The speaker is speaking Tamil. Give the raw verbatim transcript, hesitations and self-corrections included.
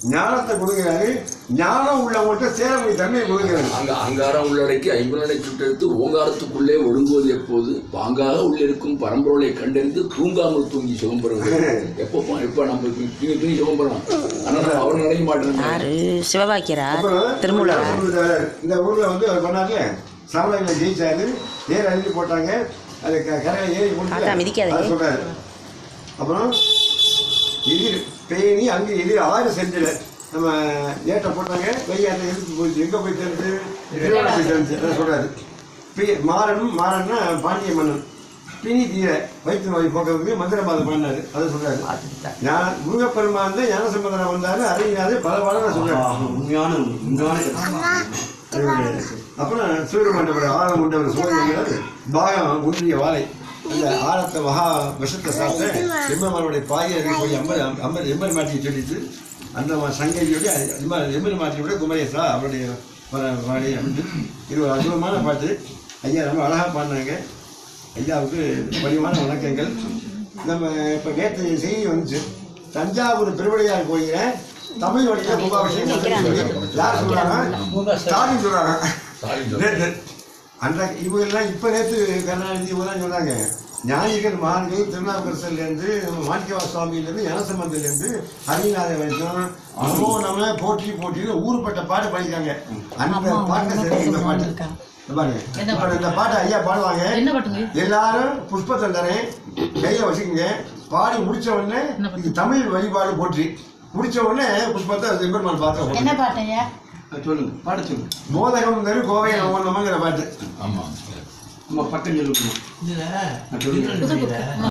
ஞானத்தை கொடுக்கிறாரு. ஞானம் உள்ளவங்கள்ட்ட சேரக்கூடிய தன்மையை கொடுக்கிறாரு. அங்க அங்காரம் உள்ளடக்கி ஐம்புலனை சுட்டெடுத்து ஓங்காரத்துக்குள்ளே ஒடுங்குவது எப்போது பாங்காக உள்ளிருக்கும் பரம்பொருளை கண்டறிந்து தூங்காமல் தூங்கி சுகம் பெறுவது எப்போ எப்ப நம்ம தூங்கி தூங்கி சுகம் பெறலாம். ஆனால் அவர் நினைக்க மாட்டேன். சிவபாக்கியரா திருமூலர் இந்த ஊர்ல வந்து அவர் பண்ணார்ல சமலையில ஜெயிச்சாரு. ஏர் அழுதி போட்டாங்க. அது கரையில ஏறி போட்டு சொல்றாரு. அப்புறம் எதிர் பேணி அங்கே எதிர் ஆறு செஞ்சில நம்ம ஏற்ற போட்டாங்க. வெய்யாட்ட எதிர்த்து போயிடுச்சு. எங்கே போய் தெரிஞ்சு திருவண்ணா போய் தெரிஞ்சு அதை சொல்கிறாரு. பி மாறனும் மாறன்னா பாண்டிய மன்னன் பிணி தீர வைத்து நோய் போக்குறதுக்கு மந்திரபாதம் பண்ணாரு. அதை சொல்கிறாரு. ஞான முருகப்பெருமான் தான் ஞான சம்பந்தம் வந்தாரு. அறிஞாரு பல பாடம் சொல்கிறாரு. உண்மையான உண்மையான அப்புறம் சூரியமண்டபுரம் ஆழம் உண்டவர் சூரியங்கிறது பாகம் ஒன்றிய வாழை அந்த ஆழத்தை மகா விஷத்தை சாப்பிட்டு எம்பெருமானுடைய பாயை போய் அம்பர் அம்பர் எம்பர் மாட்டியை சொல்லிட்டு அந்த சங்கதியோட எம்பர் மாட்டியோட குமரேசா அவருடைய பாடி வந்து இது ஒரு அற்புதமான பாட்டு. ஐயா ரொம்ப அழகாக பாடினாங்க. ஐயாவுக்கு பணிவான வணக்கங்கள். நம்ம இப்போ நேற்று செய்தி வந்துச்சு. தஞ்சாவூர் பெருவடையார் கோயிலில் தமிழ் வழியில் கும்பாபிஷேகம் யார் சொல்கிறாங்க? ஸ்டாலின் சொல்கிறாங்க. நேற்று அந்த இவங்கெல்லாம் இப்போ நேற்று கருணாநிதி இவங்கெல்லாம் சொன்னாங்க. ஞானிகள் மகான்கள் திருநாவுக்கரசர்லேருந்து நம்ம மாணிக்கவா சுவாமியிலேருந்து ஞானசம்பந்திலேருந்து ஹரிநாத வரைக்கும் நமோ நம்ம போற்றி போற்றின்னு ஊருப்பட்ட பாட்டு படிக்கிறாங்க. அந்த பாட்டை சரி இந்த பாட்டு பாருங்க. இந்த பாட்டை ஐயா பாடுவாங்க. எல்லாரும் புஷ்பத்தை தரேன் கையில் வச்சுக்கோங்க. பாடி முடிச்ச உடனே இது தமிழ் வழிபாடு போற்றி முடிச்ச உடனே புஷ்பத்தை எம்பெருமான் பார்த்தோம். என்ன பாட்டையா சொல்லுங்க பாட சொல்லுங்க. மோதகம் தரு கோவை நமங்கிற பாட்டு. ஆமா நம்ம பக்கம் சொல்லுங்க.